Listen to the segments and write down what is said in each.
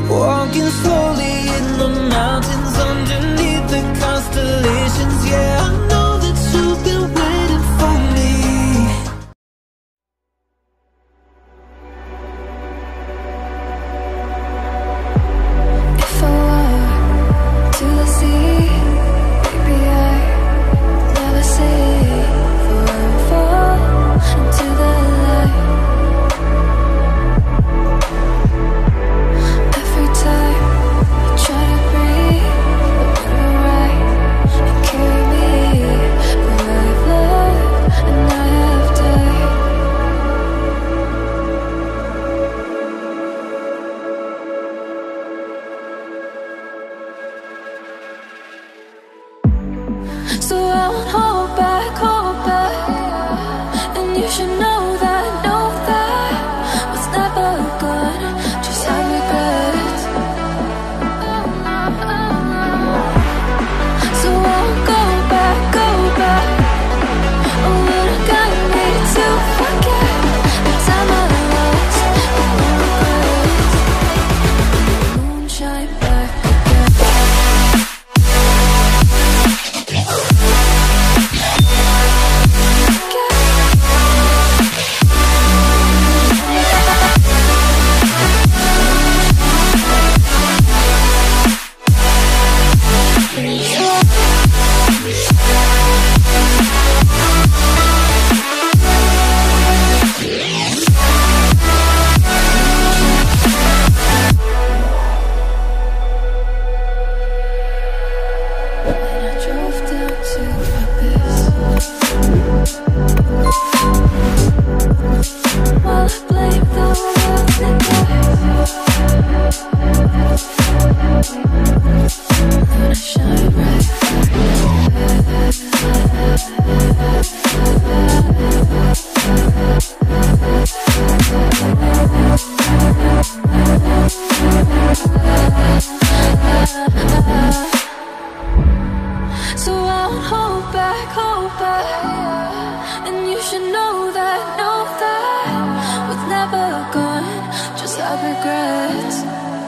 walking slowly in the mountains underneath the constellations. Yeah, I know that you've been waiting for me. If I walk to the sea, maybe I never say before I fall into the light. Every time I try to breathe, but when you're right, you carry me where I've loved and I have died. So I won't hold back, and you should know that what's never gone just have regrets. So I won't go back, oh, but I got me to forget the time I lost with no regrets. Moonshine back again. So I won't hold back, and you should know that what's never gone just have regrets.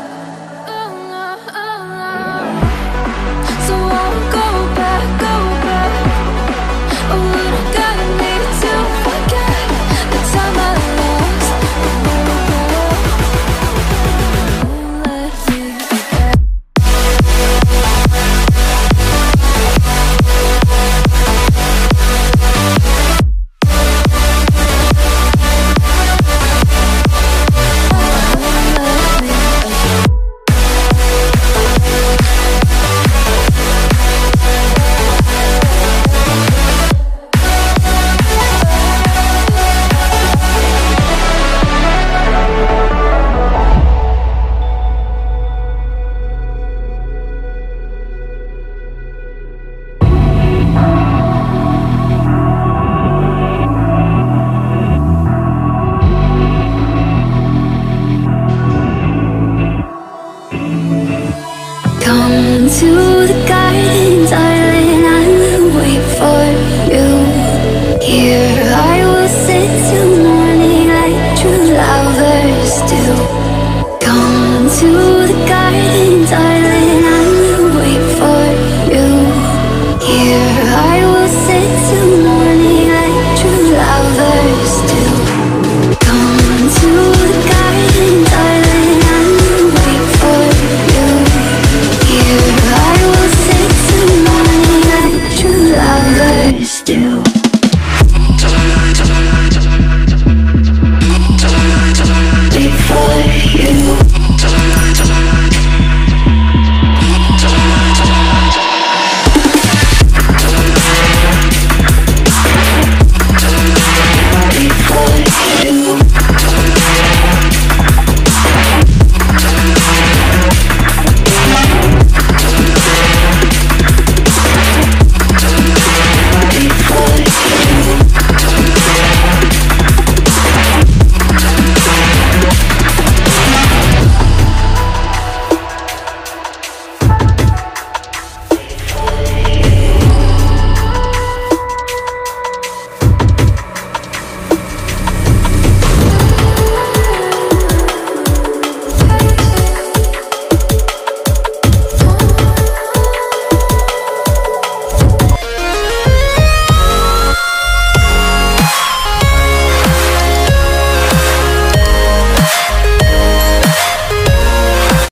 So I won't go back, oh, but I gotta need to forget the time I lost with no regret. Won't let me forget. Come to the